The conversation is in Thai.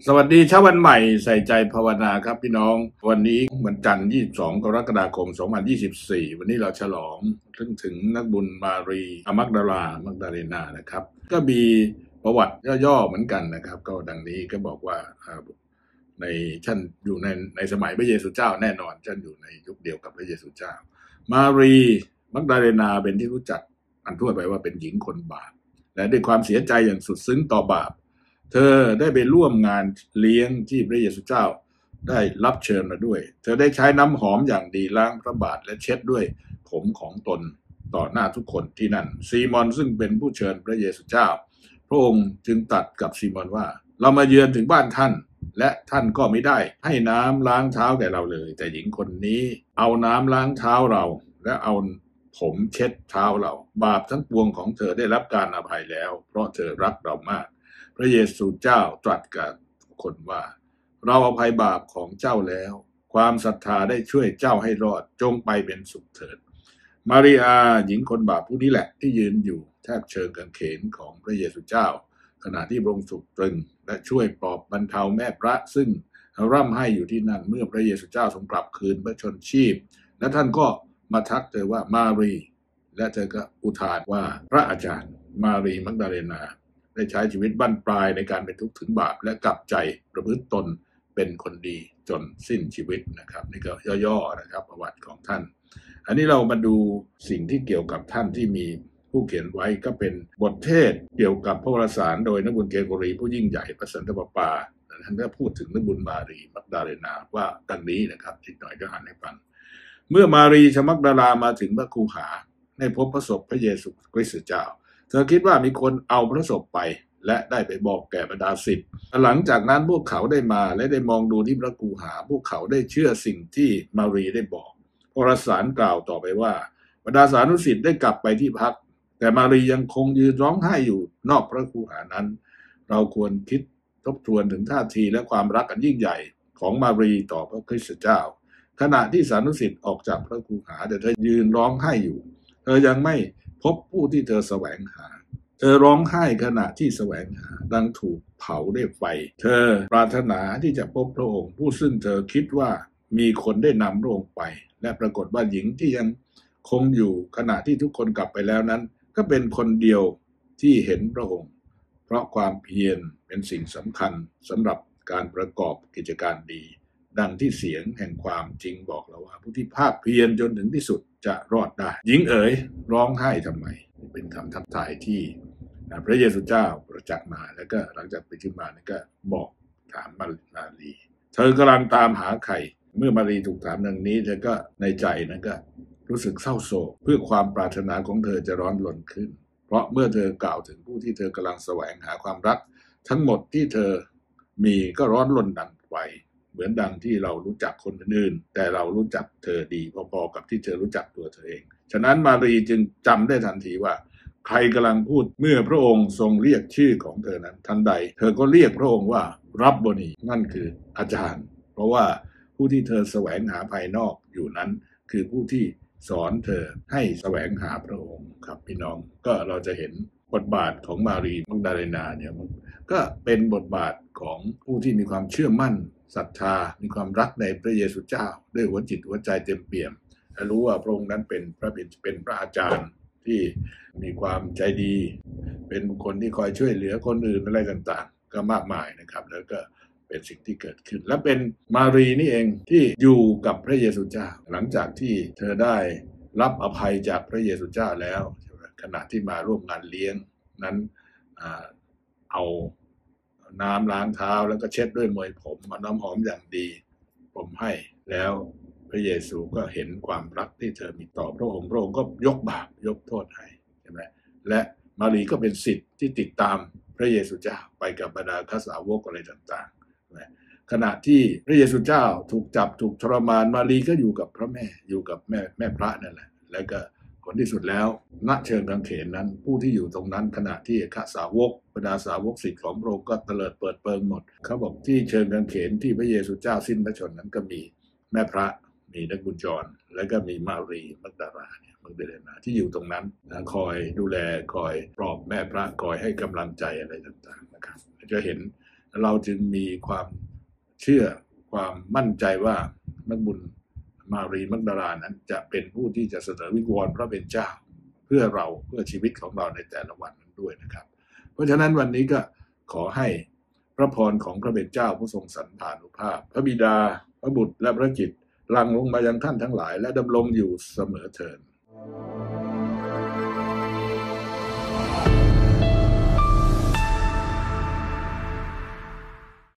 สวัสดีเช้าวันใหม่ใส่ใจภาวนาครับพี่น้องวันนี้วันจันทร์22กรกฎาคม2024วันนี้เราฉลองถึงนักบุญมารีมักดาเลนานะครับก็มีประวัติย่อๆเหมือนกันนะครับก็ดังนี้ก็บอกว่าในท่านอยู่ในสมัยพระเยซูเจ้าแน่นอนท่านอยู่ในยุคเดียวกับพระเยซูเจ้ามารีมักดาเลนาเป็นที่รู้จักอันทั่วไปว่าเป็นหญิงคนบาปและด้วยความเสียใจอย่างสุดซึ้งต่อบาปเธอได้ไปร่วมงานเลี้ยงที่พระเยซูเจ้าได้รับเชิญมาด้วยเธอได้ใช้น้ำหอมอย่างดีล้างพระบาทและเช็ดด้วยผมของตนต่อหน้าทุกคนที่นั่นซีมอนซึ่งเป็นผู้เชิญพระเยซูเจ้าพระองค์จึงตรัสกับซีมอนว่าเรามาเยือนถึงบ้านท่านและท่านก็ไม่ได้ให้น้ำล้างเท้าแก่เราเลยแต่หญิงคนนี้เอาน้ำล้างเท้าเราและเอาผมเช็ดเท้าเราบาปทั้งปวงของเธอได้รับการอภัยแล้วเพราะเธอรักเรามากพระเยซูเจ้าตรัสกับคนว่าเราอภัยบาปของเจ้าแล้วความศรัทธาได้ช่วยเจ้าให้รอดจงไปเป็นสุขเถิดมาริอาหญิงคนบาปผู้นี้แหละที่ยืนอยู่แทบเชิงกางเขนของพระเยซูเจ้าขณะที่พระองค์ถูกตรึงและช่วยปลอบบรรเทาแม่พระซึ่งร่ำไห้อยู่ที่นั่นเมื่อพระเยซูเจ้าทรงกลับคืนพระชนชีพและท่านก็มาทักเธอว่ามารีและเธอก็อุทานว่าพระอาจารย์มารีมักดาเลนาได้ใช้ชีวิตบั้นปลายในการเป็นทุกข์ถึงบาปและกลับใจประพฤติตนเป็นคนดีจนสิ้นชีวิตนะครับนี่ก็ย่อๆนะครับประวัติของท่านอันนี้เรามาดูสิ่งที่เกี่ยวกับท่านที่มีผู้เขียนไว้ก็เป็นบทเทศเกี่ยวกับพระวรสารโดยนักบุญเกโกรีผู้ยิ่งใหญ่พระสันตะปาปาท่านได้พูดถึงนักบุญมารีมักดาเลนาว่าดังนี้นะครับทิดหน่อยก็อ่านให้ฟังเมื่อมารีชมักดาลามาถึงพระคูหาได้พบพระศพพระเยซูคริสต์เจ้าเธอคิดว่ามีคนเอาพระศพไปและได้ไปบอกแก่บรรดาศิษย์หลังจากนั้นพวกเขาได้มาและได้มองดูที่พระคูหาพวกเขาได้เชื่อสิ่งที่มารีได้บอกพระสารกล่าวต่อไปว่าบรรดาสานุศิษย์ได้กลับไปที่พักแต่มารียังคงยืนร้องไห้อยู่นอกพระคูหานั้นเราควรคิดทบทวนถึงท่าทีและความรักอันยิ่งใหญ่ของมารีต่อพระคริสต์เจ้าขณะที่สานุศิษย์ออกจากพระคูหาแต่เธอยืนร้องไห้อยู่เธอยังไม่พบผู้ที่เธอแสวงหาเธอร้องไห้ขณะที่แสวงหาดังถูกเผาด้วยไฟเธอปรารถนาที่จะพบพระองค์ผู้ซึ่งเธอคิดว่ามีคนได้นำพระองค์ไปและปรากฏว่าหญิงที่ยังคงอยู่ขณะที่ทุกคนกลับไปแล้วนั้นก็เป็นคนเดียวที่เห็นพระองค์เพราะความเพียรเป็นสิ่งสำคัญสำหรับการประกอบกิจการดีดังที่เสียงแห่งความจริงบอกเราว่าผู้ที่ภาคเพียรจนถึงที่สุดจะรอดได้หญิงเอ๋ยร้องไห้ทำไมเป็นคำทักทายที่พระเยซูเจ้าประจักษ์มาแล้วก็หลังจากไปขึ้นมานี่ก็บอกถามมารีเธอกำลังตามหาใครเมื่อมารีถูกถามดังนี้เธอก็ในใจนั้นก็รู้สึกเศร้าโศกเพื่อความปรารถนาของเธอจะร้อนรนขึ้นเพราะเมื่อเธอกล่าวถึงผู้ที่เธอกำลังแสวงหาความรักทั้งหมดที่เธอมีก็ร้อนรนดังไฟเหมือนดังที่เรารู้จักคนอื่นแต่เรารู้จักเธอดีพอๆกับที่เธอรู้จักตัวเธอเองฉะนั้นมารีจึงจำได้ทันทีว่าใครกำลังพูดเมื่อพระองค์ทรงเรียกชื่อของเธอนั้นทันใดเธอก็เรียกพระองค์ว่ารับโบนีนั่นคืออาจารย์เพราะว่าผู้ที่เธอแสวงหาภายนอกอยู่นั้นคือผู้ที่สอนเธอให้แสวงหาพระองค์ครับพี่น้องก็เราจะเห็นบทบาทของมารีมักดาเลนาเนี่ยก็เป็นบทบาทของผู้ที่มีความเชื่อมั่นศรัทธามีความรักในพระเยซูเจ้าด้วยหัวจิตหัวใจเต็มเปี่ยมและรู้ว่าพระองค์นั้นเป็นพระอาจารย์ที่มีความใจดีเป็นบุคคลที่คอยช่วยเหลือคนอื่นอะไรต่างๆก็มากมายนะครับแล้วก็เป็นสิ่งที่เกิดขึ้นและเป็นมารีนี่เองที่อยู่กับพระเยซูเจ้าหลังจากที่เธอได้รับอภัยจากพระเยซูเจ้าแล้วขณะที่มาร่วมงานเลี้ยงนั้นเอาน้ำล้างเท้าแล้วก็เช็ดด้วยมวยผมมาน้ำหอมอย่างดีผมให้แล้วพระเยซูก็เห็นความรักที่เธอมีต่อพระองค์ก็ยกบาปยกโทษให้ใช่ไหมและมารีก็เป็นศิษย์ที่ติดตามพระเยซูเจ้าไปกับบรรดาข้าสาวกอะไรต่างๆขณะที่พระเยซูเจ้าถูกจับถูกทรมานมารีก็อยู่กับพระแม่อยู่กับแม่พระนั่นแหละแล้วก็ผลที่สุดแล้วณเชิงกางเขนนั้นผู้ที่อยู่ตรงนั้นขณะที่ข้าสาวกบรรดาสาวกศิษย์ของพระองค์ก็เตลิดเปิดเปิงหมดเขาบอกที่เชิงกางเขนที่พระเยซูเจ้าสิ้นพระชนนั้นก็มีแม่พระมีนักบุญจรแล้วก็มีมารีมักดาเลนาที่อยู่ตรงนั้นคอยดูแลคอยปลอบแม่พระคอยให้กำลังใจอะไรต่างๆนะครับจะเห็นเราจึงมีความเชื่อความมั่นใจว่านักบุญมารีมักดาลานั้นจะเป็นผู้ที่จะเสนอวิงวอนพระเป็นเจ้าเพื่อชีวิตของเราในแต่ละวันนั้นด้วยนะครับเพราะฉะนั้นวันนี้ก็ขอให้พระพรของพระเป็นเจ้าผู้ทรงสันตานุภาพพระบิดาพระบุตรและพระจิตหลั่งลงมายังท่านทั้งหลายและดำรงอยู่เสมอเทอญ